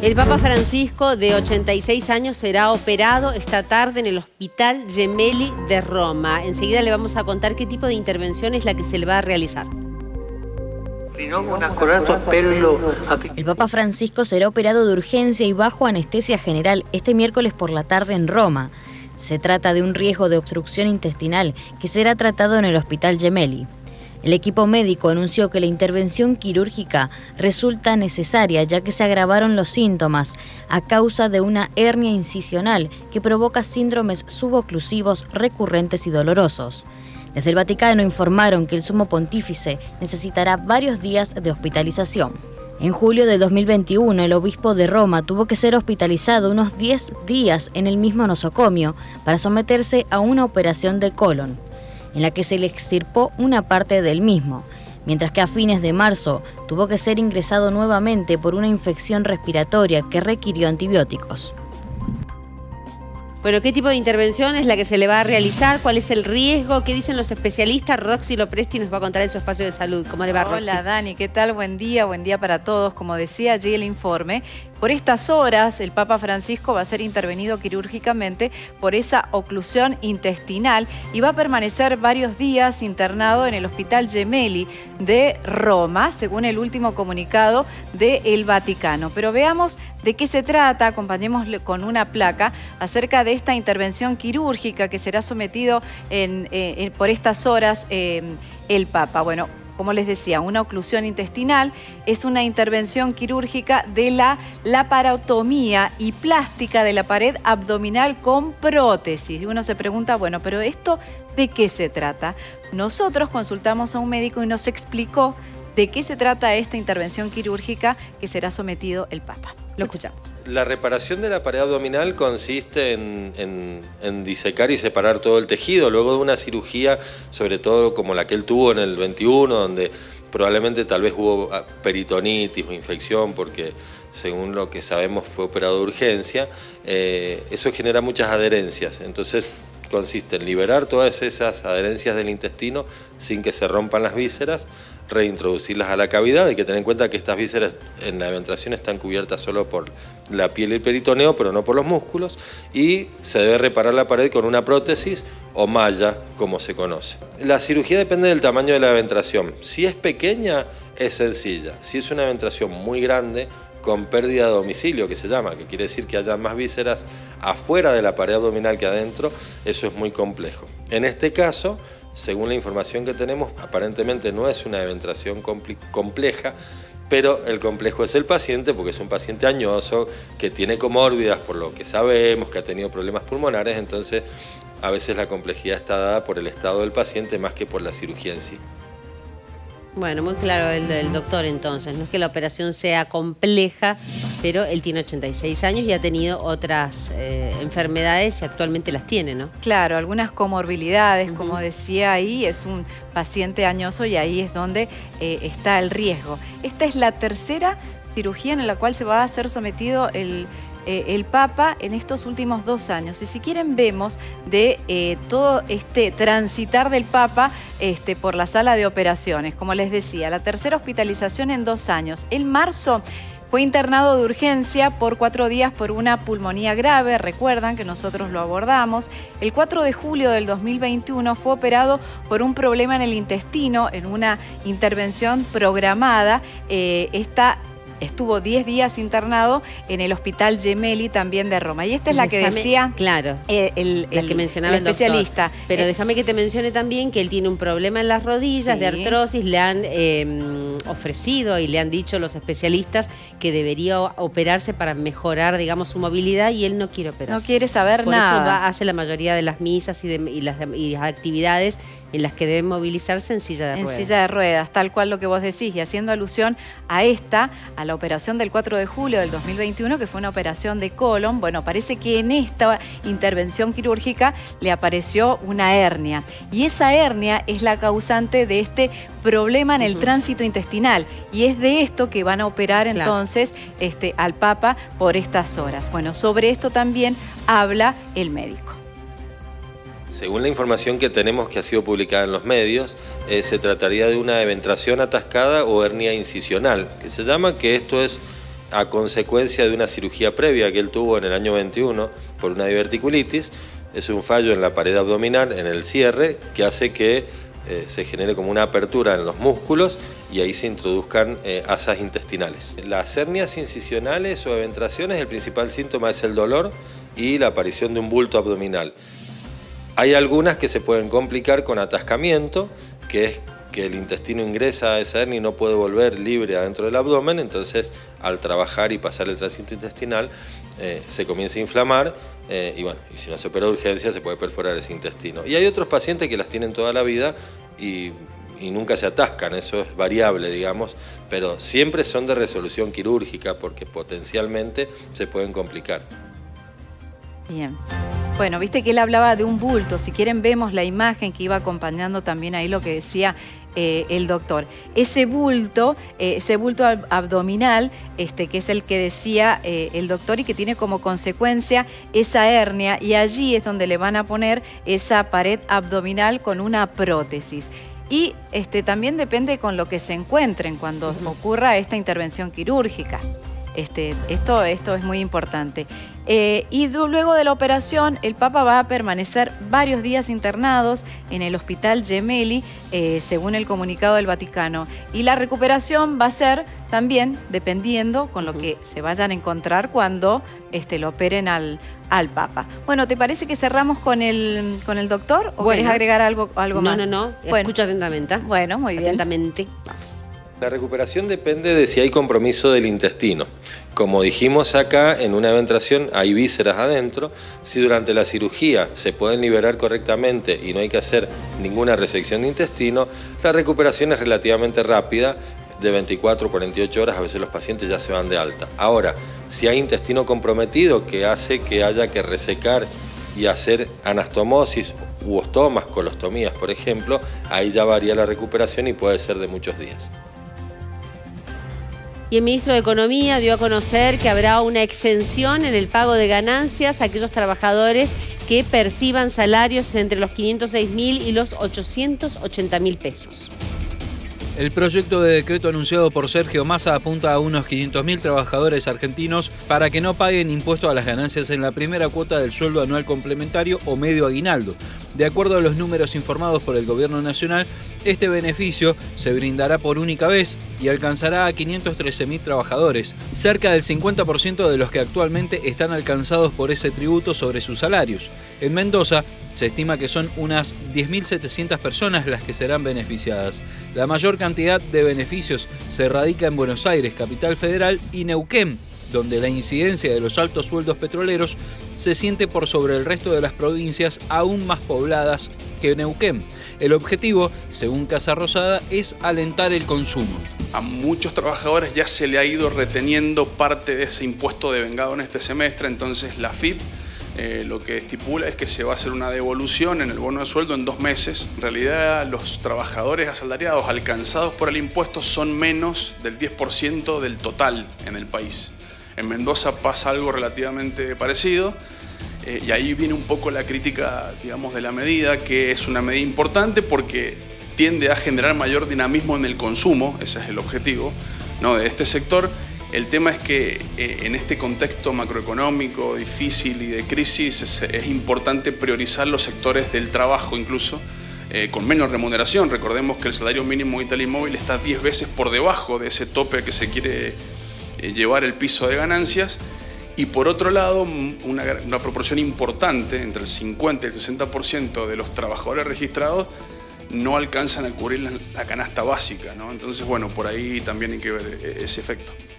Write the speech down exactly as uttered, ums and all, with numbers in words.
El Papa Francisco, de ochenta y seis años, será operado esta tarde en el Hospital Gemelli de Roma. Enseguida le vamos a contar qué tipo de intervención es la que se le va a realizar. El Papa Francisco será operado de urgencia y bajo anestesia general este miércoles por la tarde en Roma. Se trata de un riesgo de obstrucción intestinal que será tratado en el Hospital Gemelli. El equipo médico anunció que la intervención quirúrgica resulta necesaria ya que se agravaron los síntomas a causa de una hernia incisional que provoca síndromes suboclusivos recurrentes y dolorosos. Desde el Vaticano informaron que el sumo pontífice necesitará varios días de hospitalización. En julio de dos mil veintiuno, el obispo de Roma tuvo que ser hospitalizado unos diez días en el mismo nosocomio para someterse a una operación de colon, en la que se le extirpó una parte del mismo, mientras que a fines de marzo tuvo que ser ingresado nuevamente por una infección respiratoria que requirió antibióticos. Bueno, ¿qué tipo de intervención es la que se le va a realizar? ¿Cuál es el riesgo? ¿Qué dicen los especialistas? Roxy Lopresti nos va a contar en su espacio de salud. ¿Cómo le va, Roxy? Hola, Dani, ¿qué tal? Buen día, buen día para todos. Como decía allí el informe, por estas horas el Papa Francisco va a ser intervenido quirúrgicamente por esa oclusión intestinal y va a permanecer varios días internado en el Hospital Gemelli de Roma, según el último comunicado del Vaticano. Pero veamos de qué se trata, acompañémosle con una placa acerca de esta intervención quirúrgica que será sometido en, eh, por estas horas eh, el Papa. Bueno, como les decía, una oclusión intestinal es una intervención quirúrgica de la laparotomía y plástica de la pared abdominal con prótesis. Y uno se pregunta, bueno, pero ¿esto de qué se trata? Nosotros consultamos a un médico y nos explicó de qué se trata esta intervención quirúrgica que será sometido el Papa. Lo escuchamos. La reparación de la pared abdominal consiste en, en, en disecar y separar todo el tejido, luego de una cirugía, sobre todo como la que él tuvo en el veintiuno, donde probablemente tal vez hubo peritonitis o infección, porque según lo que sabemos fue operado de urgencia. Eh, eso genera muchas adherencias, entonces consiste en liberar todas esas adherencias del intestino sin que se rompan las vísceras, reintroducirlas a la cavidad. Hay que tener en cuenta que estas vísceras en la eventración están cubiertas solo por la piel y el peritoneo, pero no por los músculos, y se debe reparar la pared con una prótesis o malla, como se conoce. La cirugía depende del tamaño de la eventración. Si es pequeña, es sencilla. Si es una eventración muy grande, con pérdida de domicilio, que se llama, que quiere decir que haya más vísceras afuera de la pared abdominal que adentro, eso es muy complejo. En este caso, según la información que tenemos, aparentemente no es una eventración compleja, pero el complejo es el paciente, porque es un paciente añoso, que tiene comórbidas por lo que sabemos, que ha tenido problemas pulmonares, entonces a veces la complejidad está dada por el estado del paciente más que por la cirugía en sí. Bueno, muy claro el del doctor entonces. No es que la operación sea compleja, pero él tiene ochenta y seis años y ha tenido otras eh, enfermedades y actualmente las tiene, ¿no? Claro, algunas comorbilidades, uh-huh. Como decía ahí, es un paciente añoso y ahí es donde eh, está el riesgo. Esta es la tercera cirugía en la cual se va a ser sometido el... Eh, el Papa en estos últimos dos años. Y si quieren vemos de eh, todo este transitar del Papa este, por la sala de operaciones. Como les decía, la tercera hospitalización en dos años. En marzo fue internado de urgencia por cuatro días por una pulmonía grave, recuerdan que nosotros lo abordamos. El cuatro de julio del dos mil veintiuno fue operado por un problema en el intestino en una intervención programada. Eh, esta Estuvo diez días internado en el Hospital Gemelli también de Roma. Y esta es la que déjame, decía claro, el, el, la que mencionaba el especialista. Doctor. Pero es, déjame que te mencione también que él tiene un problema en las rodillas, sí, de artrosis. Le han eh, ofrecido y le han dicho los especialistas que debería operarse para mejorar, digamos, su movilidad, y él no quiere operarse. No quiere saber Por nada. Por eso va, hace la mayoría de las misas y, de, y, las, y las actividades en las que deben movilizarse en silla de ruedas. En silla de ruedas, tal cual lo que vos decís, y haciendo alusión a esta, a la operación del cuatro de julio del dos mil veintiuno, que fue una operación de colon. Bueno, parece que en esta intervención quirúrgica le apareció una hernia, y esa hernia es la causante de este problema en el uh-huh. tránsito intestinal, y es de esto que van a operar claro. entonces este, al Papa por estas horas. Bueno, sobre esto también habla el médico. Según la información que tenemos que ha sido publicada en los medios, eh, se trataría de una eventración atascada o hernia incisional, que se llama, que esto es a consecuencia de una cirugía previa que él tuvo en el año veintiuno por una diverticulitis. Es un fallo en la pared abdominal, en el cierre, que hace que eh, se genere como una apertura en los músculos y ahí se introduzcan eh, asas intestinales. Las hernias incisionales o eventraciones, el principal síntoma es el dolor y la aparición de un bulto abdominal. Hay algunas que se pueden complicar con atascamiento, que es que el intestino ingresa a esa hernia y no puede volver libre adentro del abdomen, entonces al trabajar y pasar el tránsito intestinal eh, se comienza a inflamar eh, y bueno, y si no se opera de urgencia se puede perforar ese intestino. Y hay otros pacientes que las tienen toda la vida y, y nunca se atascan, eso es variable, digamos, pero siempre son de resolución quirúrgica porque potencialmente se pueden complicar. Bien. Bueno, viste que él hablaba de un bulto. Si quieren vemos la imagen que iba acompañando también ahí lo que decía eh, el doctor. Ese bulto, eh, ese bulto ab abdominal, este, que es el que decía eh, el doctor y que tiene como consecuencia esa hernia, y allí es donde le van a poner esa pared abdominal con una prótesis. Y este, también depende con lo que se encuentren cuando uh-huh. ocurra esta intervención quirúrgica. Este, esto, esto es muy importante. Eh, y luego de la operación, el Papa va a permanecer varios días internados en el Hospital Gemelli, eh, según el comunicado del Vaticano. Y la recuperación va a ser también dependiendo con lo que se vayan a encontrar cuando este, lo operen al, al Papa. Bueno, ¿te parece que cerramos con el, con el doctor? ¿O bueno, querés agregar algo, algo no, más? No, no, no. Bueno. Escucha atentamente. Bueno, muy bien. Atentamente. Vamos. La recuperación depende de si hay compromiso del intestino. Como dijimos acá, en una eventración hay vísceras adentro. Si durante la cirugía se pueden liberar correctamente y no hay que hacer ninguna resección de intestino, la recuperación es relativamente rápida, de veinticuatro a cuarenta y ocho horas, a veces los pacientes ya se van de alta. Ahora, si hay intestino comprometido que hace que haya que resecar y hacer anastomosis u ostomas, colostomías, por ejemplo, ahí ya varía la recuperación y puede ser de muchos días. Y el ministro de Economía dio a conocer que habrá una exención en el pago de ganancias a aquellos trabajadores que perciban salarios entre los quinientos seis mil y los ochocientos ochenta mil pesos. El proyecto de decreto anunciado por Sergio Massa apunta a unos quinientos mil trabajadores argentinos para que no paguen impuesto a las ganancias en la primera cuota del sueldo anual complementario o medio aguinaldo. De acuerdo a los números informados por el Gobierno Nacional, este beneficio se brindará por única vez y alcanzará a quinientos trece mil trabajadores, cerca del cincuenta por ciento de los que actualmente están alcanzados por ese tributo sobre sus salarios. En Mendoza se estima que son unas diez mil setecientas personas las que serán beneficiadas. La mayor cantidad de beneficios se radica en Buenos Aires, capital federal, y Neuquén, donde la incidencia de los altos sueldos petroleros se siente por sobre el resto de las provincias aún más pobladas que Neuquén. El objetivo, según Casa Rosada, es alentar el consumo. A muchos trabajadores ya se le ha ido reteniendo parte de ese impuesto devengado en este semestre, entonces la F I P eh, lo que estipula es que se va a hacer una devolución en el bono de sueldo en dos meses. En realidad los trabajadores asalariados alcanzados por el impuesto son menos del diez por ciento del total en el país. En Mendoza pasa algo relativamente parecido eh, y ahí viene un poco la crítica, digamos, de la medida, que es una medida importante porque tiende a generar mayor dinamismo en el consumo, ese es el objetivo, ¿no?, de este sector. El tema es que eh, en este contexto macroeconómico difícil y de crisis es, es importante priorizar los sectores del trabajo incluso, eh, con menos remuneración. Recordemos que el salario mínimo vital y móvil está diez veces por debajo de ese tope que se quiere eh, llevar el piso de ganancias. Y por otro lado, una, una proporción importante, entre el cincuenta y el sesenta por ciento de los trabajadores registrados no alcanzan a cubrir la, la canasta básica, ¿no? Entonces, bueno, por ahí también hay que ver ese efecto.